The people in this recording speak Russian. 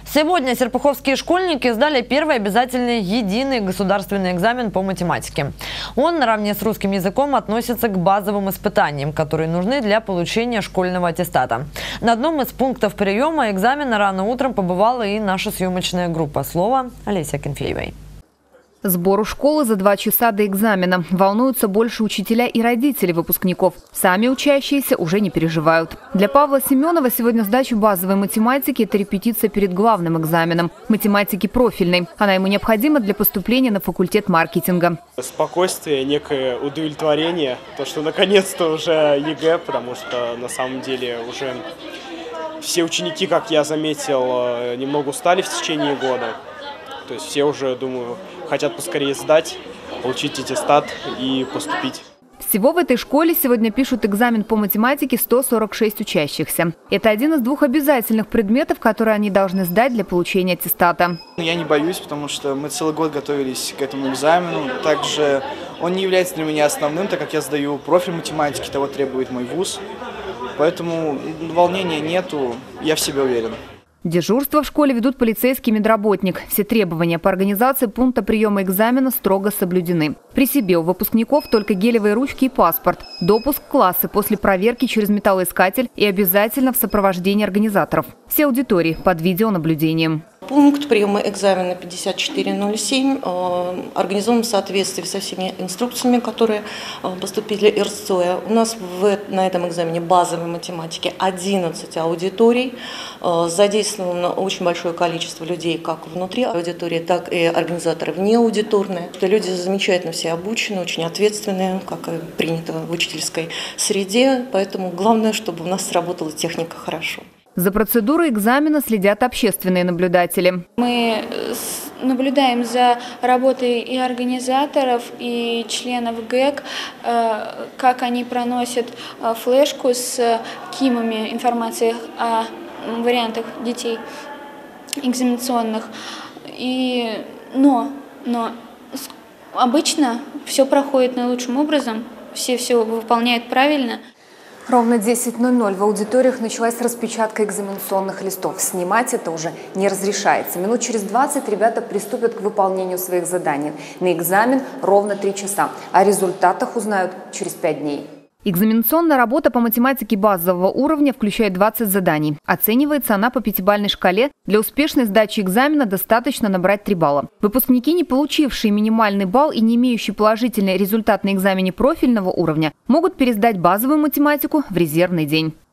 Сегодня серпуховские школьники сдали первый обязательный единый государственный экзамен по математике. Он наравне с русским языком относится к базовым испытаниям, которые нужны для получения школьного аттестата. На одном из пунктов приема экзамена рано утром побывала и наша съемочная группа. Слово Олеси Акинфеевой. Сбор у школы за 2 часа до экзамена. Волнуются больше учителя и родители выпускников. Сами учащиеся уже не переживают. Для Павла Семенова сегодня сдача базовой математики – это репетиция перед главным экзаменом – математики профильной. Она ему необходима для поступления на факультет маркетинга. Спокойствие, некое удовлетворение, то, что наконец-то уже ЕГЭ, потому что на самом деле уже все ученики, как я заметил, немного устали в течение года. То есть все уже, думаю, хотят поскорее сдать, получить аттестат и поступить. Всего в этой школе сегодня пишут экзамен по математике 146 учащихся. Это один из 2 обязательных предметов, которые они должны сдать для получения аттестата. Я не боюсь, потому что мы целый год готовились к этому экзамену. Также он не является для меня основным, так как я сдаю профиль математики, того требует мой вуз. Поэтому волнения нету, я в себе уверен. Дежурство в школе ведут полицейский медработник. Все требования по организации пункта приема экзамена строго соблюдены. При себе у выпускников только гелевые ручки и паспорт. Допуск в классы после проверки через металлоискатель и обязательно в сопровождении организаторов. Все аудитории под видеонаблюдением. Пункт приема экзамена 5407 организован в соответствии со всеми инструкциями, которые поступили РСЦОЯ. У нас на этом экзамене базовой математики 11 аудиторий. Задействовано очень большое количество людей как внутри аудитории, так и организаторы внеаудиторные. Люди замечательно все обучены, очень ответственные, как и принято в учительской среде. Поэтому главное, чтобы у нас сработала техника хорошо. За процедурой экзамена следят общественные наблюдатели. Мы наблюдаем за работой и организаторов, и членов ГЭК, как они проносят флешку с КИМами, информацией о вариантах детей экзаменационных. Но обычно все проходит наилучшим образом, все выполняют правильно. Ровно 10:00 в аудиториях началась распечатка экзаменационных листов. Снимать это уже не разрешается. Минут через 20 ребята приступят к выполнению своих заданий. На экзамен ровно 3 часа. О результатах узнают через 5 дней. Экзаменационная работа по математике базового уровня включает 20 заданий. Оценивается она по 5-бальной шкале. Для успешной сдачи экзамена достаточно набрать 3 балла. Выпускники, не получившие минимальный балл и не имеющие положительный результат на экзамене профильного уровня, могут пересдать базовую математику в резервный день.